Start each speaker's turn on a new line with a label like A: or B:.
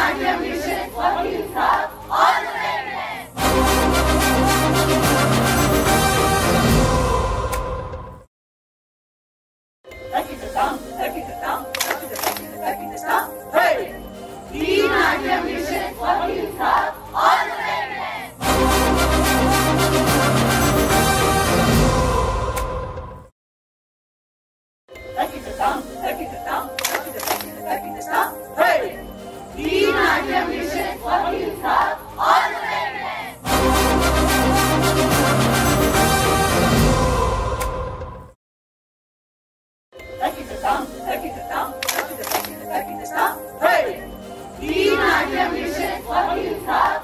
A: Natyam Mission, Vakeel Saab, all the very best. Hey! Natyam Mission, Vakeel Saab, all the very best. Hey! Natyam Mission, Vakeel Saab, all the very best. Hey! Natyam Mission, Vakeel Saab.